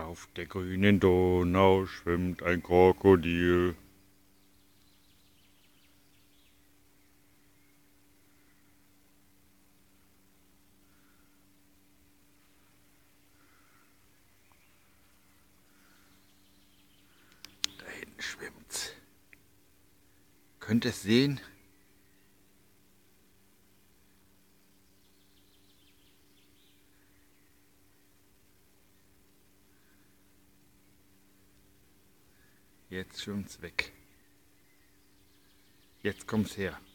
Auf der grünen Donau schwimmt ein Krokodil. Da hinten schwimmt's. Könnt ihr es sehen? Jetzt schwimmt's weg. Jetzt kommt's her.